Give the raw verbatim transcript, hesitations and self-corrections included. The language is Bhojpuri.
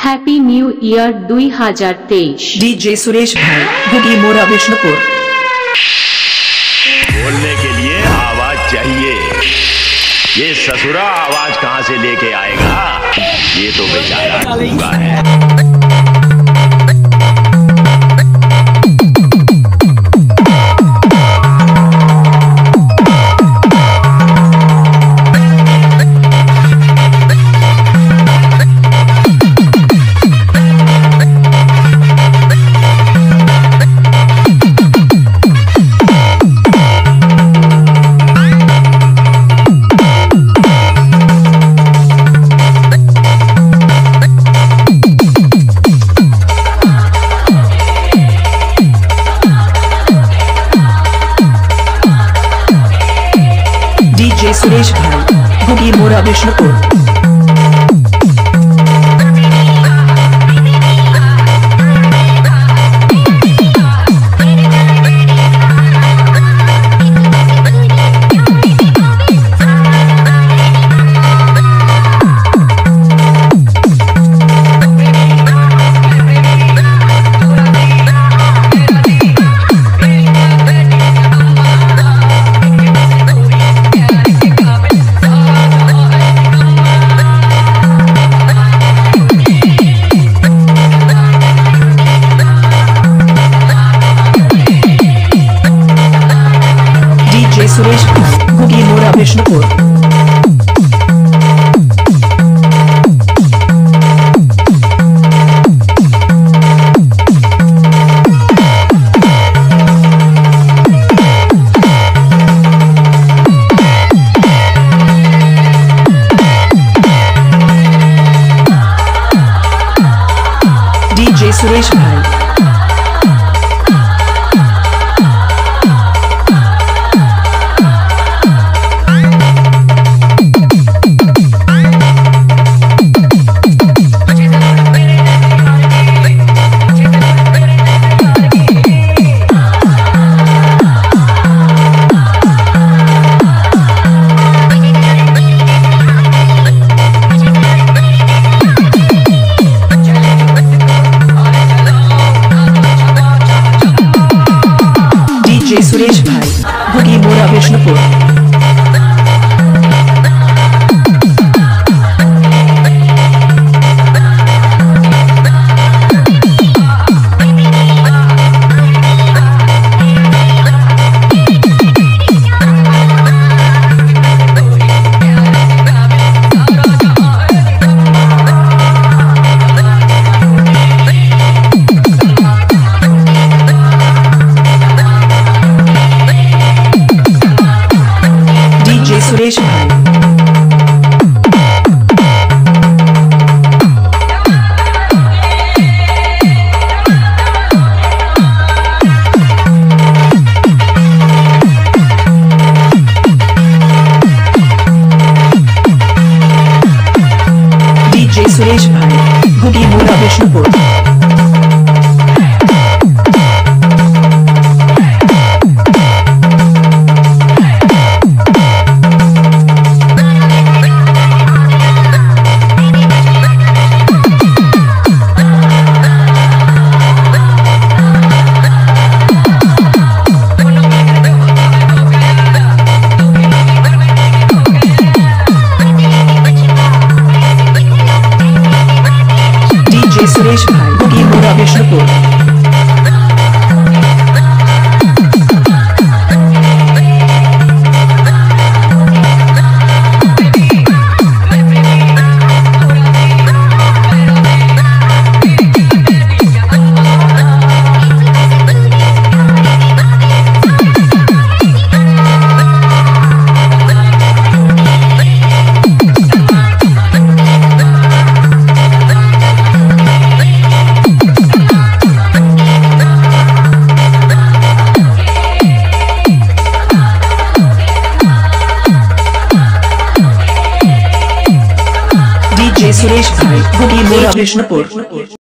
हैप्पी न्यू ईयर दुई हजार तेईस। डीजे सुरेश भाई गुडी मोरा विष्णुपुर। बोलने के लिए आवाज चाहिए, ये ससुरा आवाज कहां से लेके आएगा? ये तो बेचारा गूंगा है। डीजे सुरेश भाई गुडी मोरा विष्णुपुर। सुरेश गुडी मोरा विष्णुपुर। डीजे सुरेश भाई सुरेश भाई गुडी मोरा विष्णुपुर। सुरेश भाई डीजे सुरेश भाई गुडी मोरा विष्णुपुर। सुरेश भाई गुडी मोरा विष्णुपुर। सुरेश भाई गुडी मोरा विष्णुपुर।